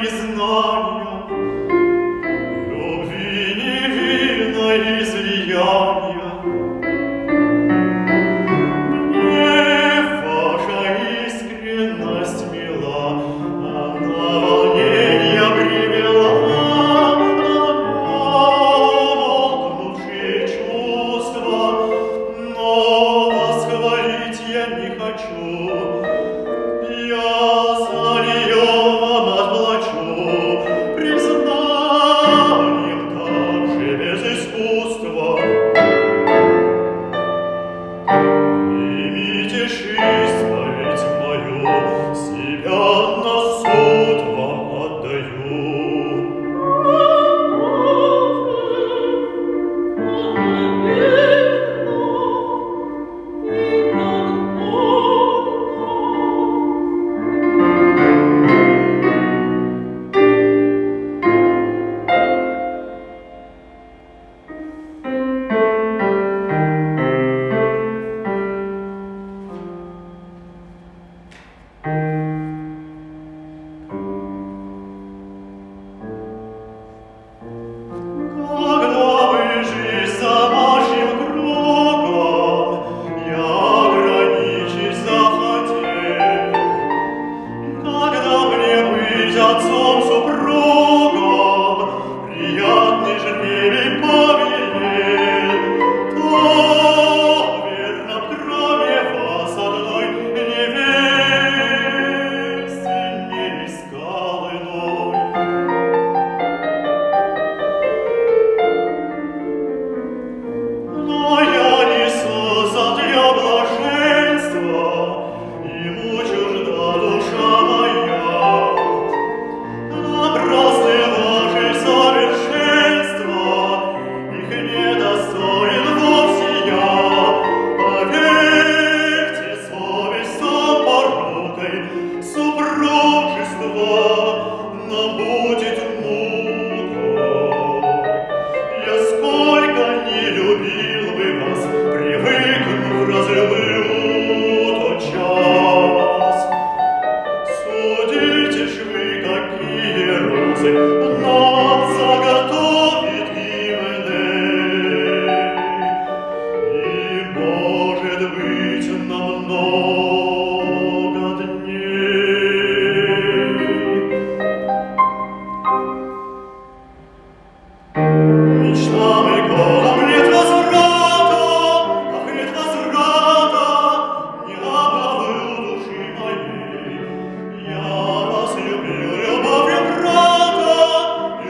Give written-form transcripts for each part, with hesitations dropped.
признания, любви невинной излияния. Мне ваша искренность мила, она волненья привела, волкнувшие чувства, но восхвалить я не хочу. Я за нее вам отплачу признанием, как же без искусства. Примите ж исповедь мою, себя на суд вам отдаю. Отцом супругом приятный жребий повелел, то верно, кроме вас одной невесты не искал иной. Но я несу за для блаженства, ему чужда душа моя. Праздные ваши совершенства, их недостоин вовсе я. Поверьте, совестью порокой супружество нам будет мукой. Я сколько не любил бы вас, привыкнув, разлюблю тот час. Судите ж вы, какие розы нам заготовит Гименей, и, может быть, на много дней. Мечтам и голом нет возврата, ах, нет возврата, не обманываю души моей. Я вас люблю, любовью брата, и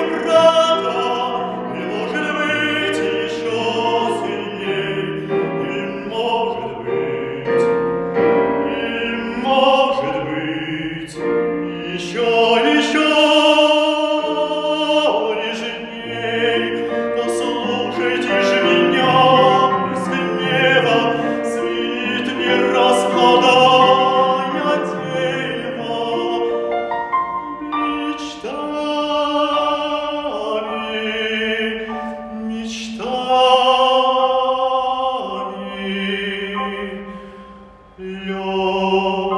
может быть еще сильней, и может быть еще нежней. Послушайте же меня без гнева, свит не раскладая дерева мечтами,